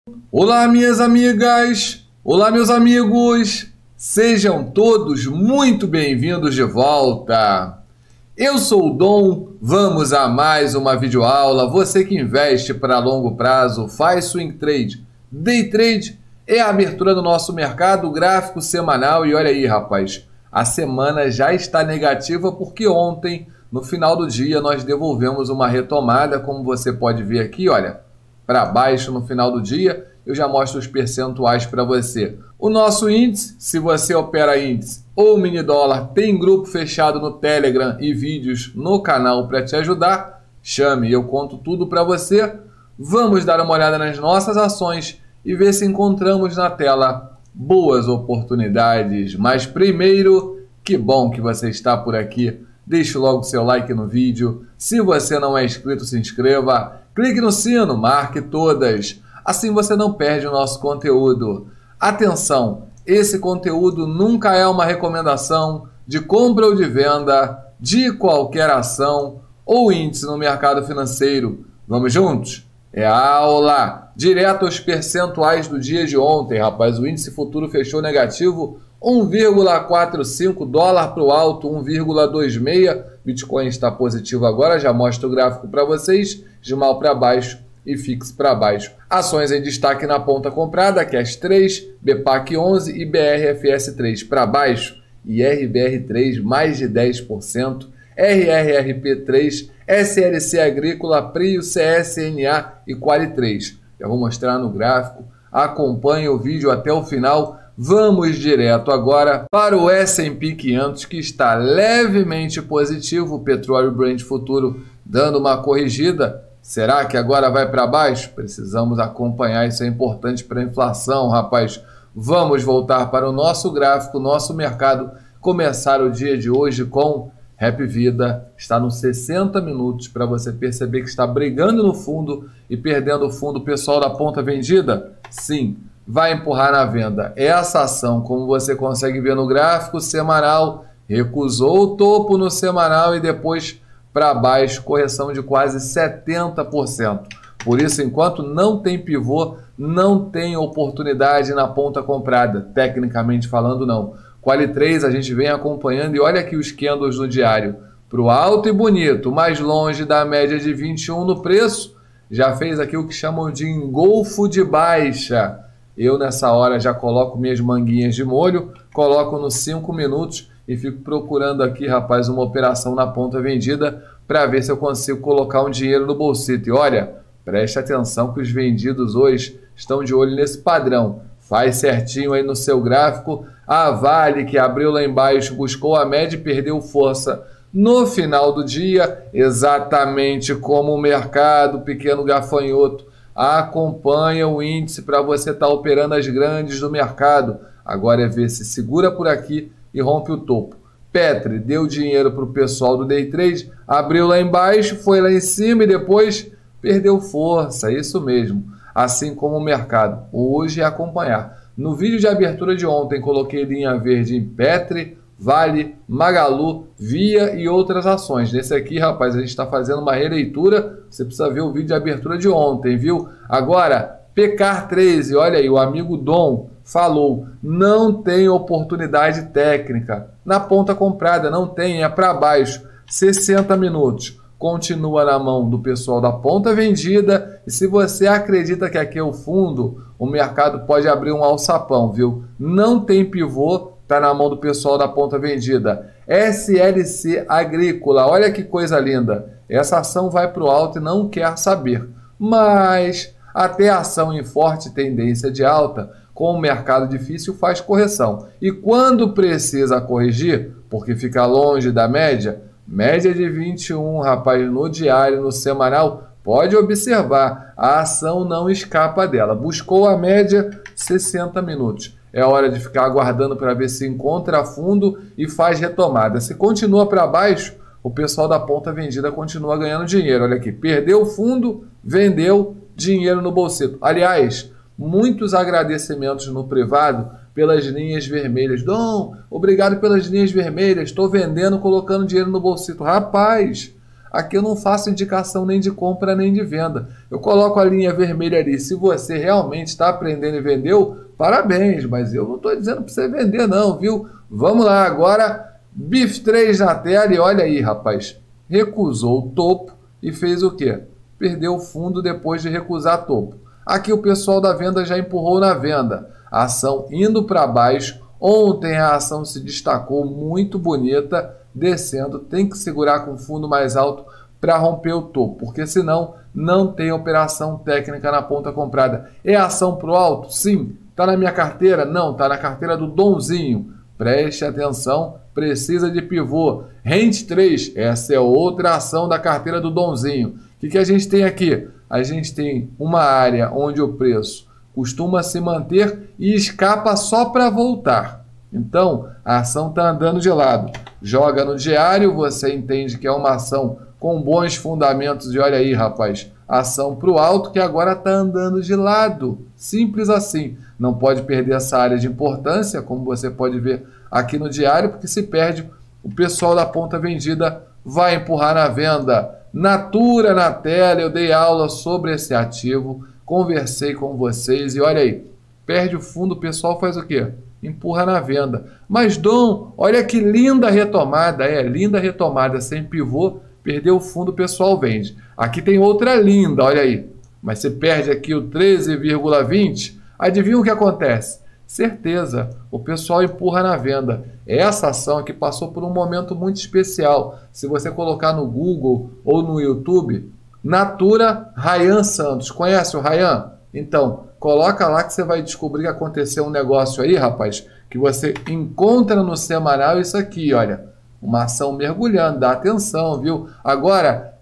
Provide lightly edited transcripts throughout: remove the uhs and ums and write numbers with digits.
Olá, minhas amigas! Olá, meus amigos! Sejam todos muito bem-vindos de volta! Eu sou o Dom, vamos a mais uma videoaula. Você que investe para longo prazo, faz swing trade, day trade, é a abertura do nosso mercado gráfico semanal. E olha aí, rapaz, a semana já está negativa porque ontem, no final do dia, nós devolvemos uma retomada, como você pode ver aqui, olha, para baixo no final do dia. Eu já mostro os percentuais para você. O nosso índice, se você opera índice ou mini dólar, tem grupo fechado no Telegram e vídeos no canal para te ajudar. Chame, eu conto tudo para você. Vamos dar uma olhada nas nossas ações e ver se encontramos na tela boas oportunidades. Mas primeiro, que bom que você está por aqui. Deixe logo o seu like no vídeo. Se você não é inscrito, se inscreva. Clique no sino, marque todas. Assim você não perde o nosso conteúdo. Atenção, esse conteúdo nunca é uma recomendação de compra ou de venda de qualquer ação ou índice no mercado financeiro. Vamos juntos? É a aula! Direto aos percentuais do dia de ontem, rapaz. O índice futuro fechou negativo 1,45, dólar para o alto 1,26. Bitcoin está positivo agora, já mostro o gráfico para vocês. Esmal para baixo e FIX para baixo. Ações em destaque na ponta comprada, CAS 3, BPAC 11 e BRFS 3 para baixo, IRBR3 mais de 10%, RRRP 3, SLC Agrícola, Prio, CSNA e Quali 3. Já vou mostrar no gráfico, acompanhe o vídeo até o final. Vamos direto agora para o S&P 500, que está levemente positivo, o petróleo Brent futuro dando uma corrigida. Será que agora vai para baixo? Precisamos acompanhar, isso é importante para a inflação, rapaz. Vamos voltar para o nosso gráfico, nosso mercado, começar o dia de hoje com Happy Vida. Está nos 60 minutos para você perceber que está brigando no fundo e perdendo o fundo. O pessoal da ponta vendida? Sim, vai empurrar na venda. Essa ação, como você consegue ver no gráfico semanal, recusou o topo no semanal e depois para baixo, correção de quase 70%. Por isso, enquanto não tem pivô, não tem oportunidade na ponta comprada, tecnicamente falando não. Quali 3 a gente vem acompanhando e olha aqui os candles no diário. Para o alto e bonito, mais longe da média de 21 no preço, já fez aqui o que chamam de engolfo de baixa. Eu nessa hora já coloco minhas manguinhas de molho, coloco nos 5 minutos e fico procurando aqui, rapaz, uma operação na ponta vendida para ver se eu consigo colocar um dinheiro no bolsito. E olha, preste atenção que os vendidos hoje estão de olho nesse padrão. Faz certinho aí no seu gráfico. A Vale, que abriu lá embaixo, buscou a média e perdeu força no final do dia, exatamente como o mercado, pequeno gafanhoto, acompanha o índice para você estar operando as grandes do mercado. Agora é ver se segura por aqui e rompe o topo. Petri deu dinheiro para o pessoal do Day Trade, abriu lá embaixo, foi lá em cima e depois perdeu força, isso mesmo. Assim como o mercado, hoje é acompanhar. No vídeo de abertura de ontem, coloquei linha verde em Petri, Vale, Magalu, Via e outras ações. Nesse aqui, rapaz, a gente está fazendo uma releitura, você precisa ver o vídeo de abertura de ontem, viu? Agora, Pecar 13, olha aí, o amigo Dom falou, não tem oportunidade técnica. Na ponta comprada, não tem, é para baixo. 60 minutos. Continua na mão do pessoal da ponta vendida. E se você acredita que aqui é o fundo, o mercado pode abrir um alçapão, viu? Não tem pivô, está na mão do pessoal da ponta vendida. SLC Agrícola, olha que coisa linda. Essa ação vai para o alto e não quer saber. Mas até a ação em forte tendência de alta, com o mercado difícil, faz correção. E quando precisa corrigir, porque fica longe da média, média de 21, rapaz, no diário, no semanal, pode observar, a ação não escapa dela. Buscou a média, 60 minutos. É hora de ficar aguardando para ver se encontra fundo e faz retomada. Se continua para baixo, o pessoal da ponta vendida continua ganhando dinheiro. Olha aqui, perdeu o fundo, vendeu, dinheiro no bolsito. Aliás, muitos agradecimentos no privado pelas linhas vermelhas. Dom, obrigado pelas linhas vermelhas. Estou vendendo, colocando dinheiro no bolsito. Rapaz, Aqui eu não faço indicação nem de compra nem de venda. Eu coloco a linha vermelha ali. Se você realmente está aprendendo e vendeu, parabéns, mas eu não estou dizendo para você vender não, viu? Vamos lá, agora BIF3 na tela e olha aí, rapaz. Recusou o topo e fez o quê? Perdeu o fundo depois de recusar topo. Aqui o pessoal da venda já empurrou na venda. A ação indo para baixo. Ontem a ação se destacou muito bonita, descendo. Tem que segurar com o fundo mais alto para romper o topo, porque senão não tem operação técnica na ponta comprada. É ação para o alto? Sim. Está na minha carteira? Não, está na carteira do Donzinho. Preste atenção, precisa de pivô. Rente 3, essa é outra ação da carteira do Donzinho. O que a gente tem aqui? A gente tem uma área onde o preço costuma se manter e escapa só para voltar. Então, a ação está andando de lado. Joga no diário, você entende que é uma ação com bons fundamentos. E olha aí, rapaz, ação para o alto que agora está andando de lado. Simples assim. Não pode perder essa área de importância, como você pode ver aqui no diário, porque se perde, o pessoal da ponta vendida vai empurrar na venda. Natura na tela, eu dei aula sobre esse ativo, conversei com vocês e olha aí, perde o fundo, o pessoal faz o quê? Empurra na venda. Mas Dom, olha que linda retomada, linda retomada, sem pivô, perdeu o fundo, o pessoal vende. Aqui tem outra linda, olha aí, mas você perde aqui o 13,20, adivinha o que acontece? Certeza, o pessoal empurra na venda. Essa ação aqui passou por um momento muito especial. Se você colocar no Google ou no YouTube, Natura Rayan Santos. Conhece o Rayan? Então, coloca lá que você vai descobrir que aconteceu um negócio aí, rapaz, que você encontra no semanal isso aqui, olha. Uma ação mergulhando, dá atenção, viu? Agora,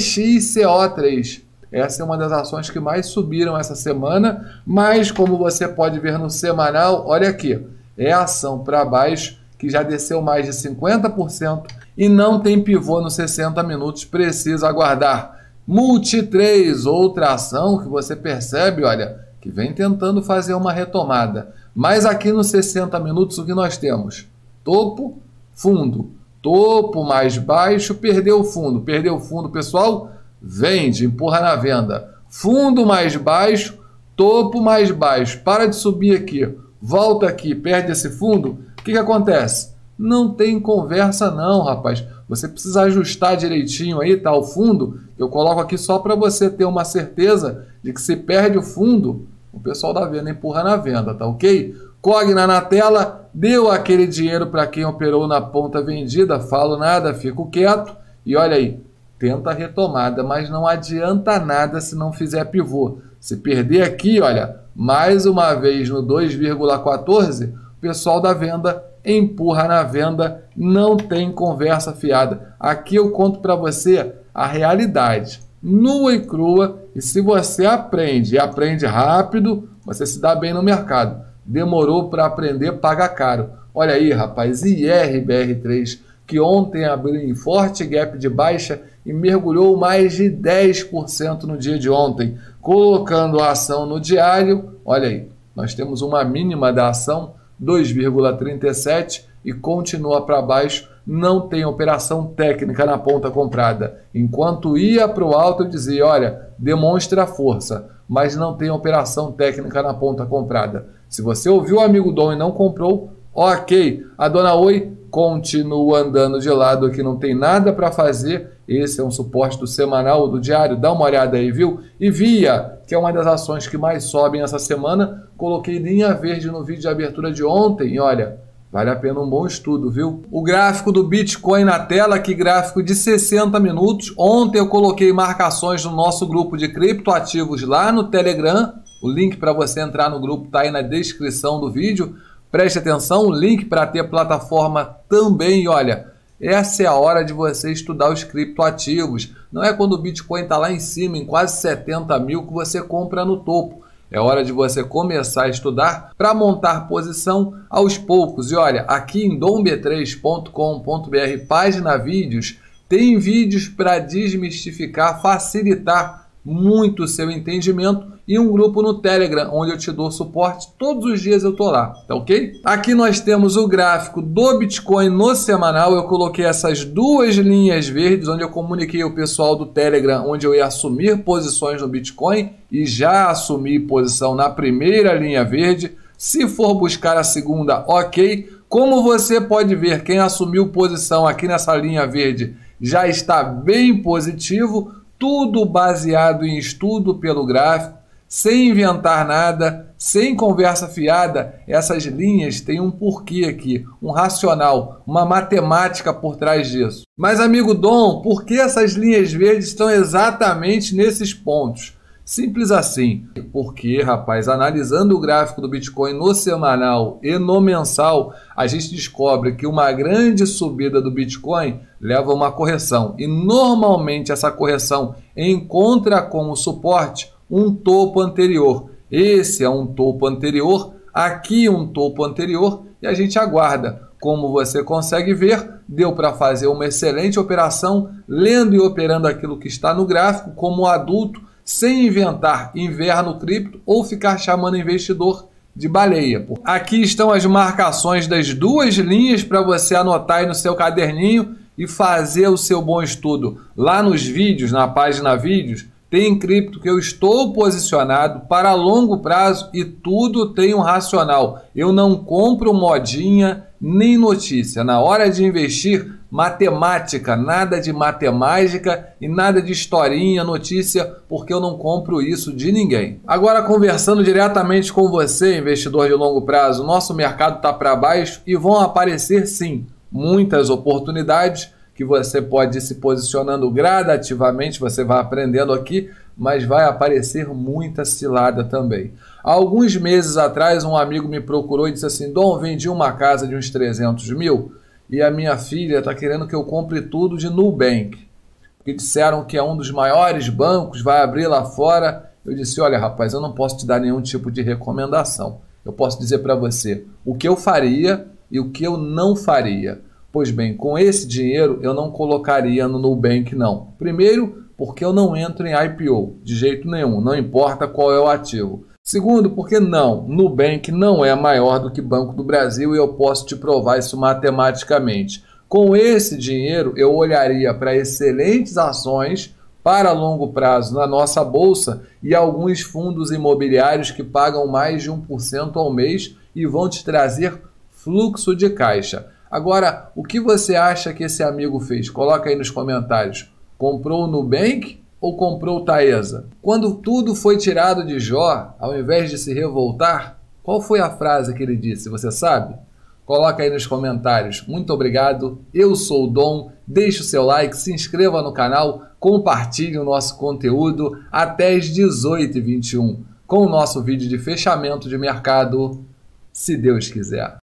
DXCO3. Essa é uma das ações que mais subiram essa semana, mas como você pode ver no semanal, olha aqui, é a ação para baixo que já desceu mais de 50% e não tem pivô nos 60 minutos, precisa aguardar. Multi3, outra ação que você percebe, olha, que vem tentando fazer uma retomada. Mas aqui nos 60 minutos o que nós temos? Topo, fundo. Topo mais baixo, perdeu o fundo. Perdeu o fundo, pessoal? Vende, empurra na venda. Fundo mais baixo, topo mais baixo. Para de subir aqui, volta aqui, perde esse fundo. O que acontece? Não tem conversa não, rapaz. Você precisa ajustar direitinho aí, tá? O fundo, eu coloco aqui só para você ter uma certeza de que se perde o fundo, o pessoal da venda empurra na venda, tá ok? Cogna na tela, deu aquele dinheiro para quem operou na ponta vendida, falo nada, fico quieto e olha aí. Tenta a retomada, mas não adianta nada se não fizer pivô. Se perder aqui, olha, mais uma vez no 2,14, o pessoal da venda empurra na venda, não tem conversa fiada. Aqui eu conto para você a realidade, nua e crua, e se você aprende, e aprende rápido, você se dá bem no mercado. Demorou para aprender, paga caro. Olha aí, rapaz, IRBR3, que ontem abriu em forte gap de baixa e mergulhou mais de 10% no dia de ontem, colocando a ação no diário. Olha aí, nós temos uma mínima da ação, 2,37 e continua para baixo, não tem operação técnica na ponta comprada. Enquanto ia para o alto eu dizia, olha, demonstra força, mas não tem operação técnica na ponta comprada. Se você ouviu o amigo Dom e não comprou, ok, a dona Oi continua andando de lado aqui, não tem nada para fazer. Esse é um suporte do semanal, do diário, dá uma olhada aí, viu? E Via, que é uma das ações que mais sobem essa semana, coloquei linha verde no vídeo de abertura de ontem e olha, vale a pena um bom estudo, viu? O gráfico do Bitcoin na tela, aqui gráfico de 60 minutos. Ontem eu coloquei marcações no nosso grupo de criptoativos lá no Telegram. O link para você entrar no grupo está aí na descrição do vídeo. Preste atenção, o link para ter plataforma também. E olha, essa é a hora de você estudar os criptoativos. Não é quando o Bitcoin está lá em cima, em quase 70 mil, que você compra no topo. É hora de você começar a estudar para montar posição aos poucos. E olha, aqui em dom3.com.br, página vídeos, tem vídeos para desmistificar, facilitar muito o seu entendimento e um grupo no Telegram, onde eu te dou suporte. Todos os dias eu tô lá, tá ok? Aqui nós temos o gráfico do Bitcoin no semanal. Eu coloquei essas duas linhas verdes, onde eu comuniquei o pessoal do Telegram, onde eu ia assumir posições no Bitcoin, e já assumi posição na primeira linha verde. Se for buscar a segunda, ok. Como você pode ver, quem assumiu posição aqui nessa linha verde já está bem positivo, tudo baseado em estudo pelo gráfico, sem inventar nada, sem conversa fiada. Essas linhas têm um porquê aqui, um racional, uma matemática por trás disso. Mas, amigo Dom, por que essas linhas verdes estão exatamente nesses pontos? Simples assim, porque, rapaz, analisando o gráfico do Bitcoin no semanal e no mensal, a gente descobre que uma grande subida do Bitcoin leva a uma correção. E normalmente essa correção encontra como suporte um topo anterior. Esse é um topo anterior, aqui um topo anterior, e a gente aguarda. Como você consegue ver, deu para fazer uma excelente operação, lendo e operando aquilo que está no gráfico como adulto, sem inventar inverno cripto ou ficar chamando investidor de baleia. Aqui estão as marcações das duas linhas para você anotar aí no seu caderninho e fazer o seu bom estudo. Lá nos vídeos, na página vídeos, tem cripto que eu estou posicionado para longo prazo e tudo tem um racional. Eu não compro modinha nem notícia. Na hora de investir, matemática, nada de matemática e nada de historinha, notícia, porque eu não compro isso de ninguém. Agora, conversando diretamente com você, investidor de longo prazo, nosso mercado está para baixo e vão aparecer sim muitas oportunidades que você pode ir se posicionando gradativamente, você vai aprendendo aqui, mas vai aparecer muita cilada também. Há alguns meses atrás, um amigo me procurou e disse assim: Dom, vendi uma casa de uns 300 mil e a minha filha está querendo que eu compre tudo de Nubank, porque disseram que é um dos maiores bancos, vai abrir lá fora. Eu disse: olha, rapaz, eu não posso te dar nenhum tipo de recomendação. Eu posso dizer para você o que eu faria e o que eu não faria. Pois bem, com esse dinheiro eu não colocaria no Nubank, não. Primeiro, porque eu não entro em IPO, de jeito nenhum, não importa qual é o ativo. Segundo, porque não, Nubank não é maior do que Banco do Brasil e eu posso te provar isso matematicamente. Com esse dinheiro eu olharia para excelentes ações para longo prazo na nossa bolsa e alguns fundos imobiliários que pagam mais de 1% ao mês e vão te trazer fluxo de caixa. Agora, o que você acha que esse amigo fez? Coloca aí nos comentários. Comprou o Nubank ou comprou o Taesa? Quando tudo foi tirado de Jó, ao invés de se revoltar, qual foi a frase que ele disse? Você sabe? Coloca aí nos comentários. Muito obrigado. Eu sou o Dom. Deixe o seu like, se inscreva no canal, compartilhe o nosso conteúdo até as 18h21 com o nosso vídeo de fechamento de mercado, se Deus quiser.